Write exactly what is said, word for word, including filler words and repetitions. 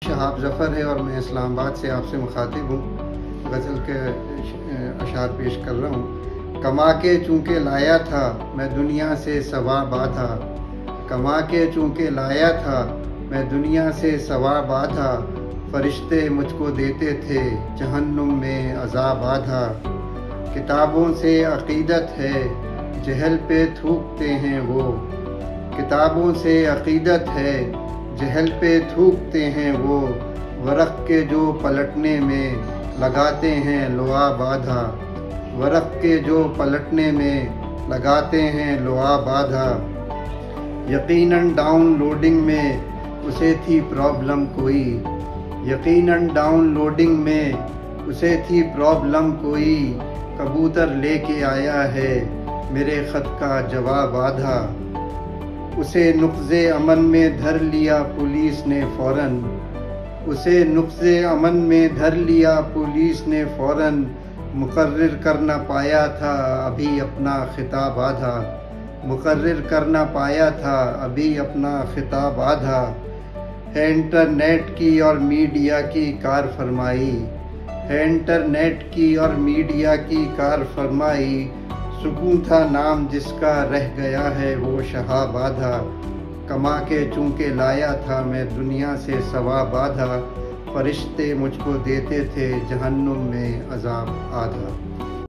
शहाब ज़फ़र है और मैं इस्लामाबाद से आपसे मुखातिब हूँ। गज़ल के अशार पेश कर रहा हूँ। कमा के चूँकि लाया था मैं दुनिया से सवा बाधा, कमा के चूँकि लाया था मैं दुनिया से सवा बाधा, फरिश्ते मुझको देते थे जहन्नुम में अज़ाब आधा। किताबों से अक़ीदत है जहल पे थूकते हैं वो, किताबों से अक़ीदत है जहल पे थूकते हैं वो, वरक़ के जो पलटने में लगाते हैं लोहा बाधा, वरक़ के जो पलटने में लगाते हैं लोहा बाधा। यकीनन डाउनलोडिंग में उसे थी प्रॉब्लम कोई, यकीनन डाउनलोडिंग में उसे थी प्रॉब्लम कोई, कबूतर लेके आया है मेरे ख़त का जवाब आधा। उसे नुक़्ज़े अमन में धर लिया पुलिस ने फ़ौरन, उसे नुक़्ज़े अमन में धर लिया पुलिस ने फ़ौरन, मुक़र्रिर कर न पाया था अभी अपना खिताब आधा, मुक़र्रिर कर न पाया था अभी अपना खिताब आधा। है इंटरनेट की और मीडिया की कार फरमाई, है इंटरनेट की और मीडिया की कार फरमाई, सुकून था नाम जिसका रह गया है वो शहाब आधा। कमा के चूँकि लाया था मैं दुनिया से सवा बाधा, फरिश्ते मुझको देते थे जहन्नुम में अज़ाब आधा।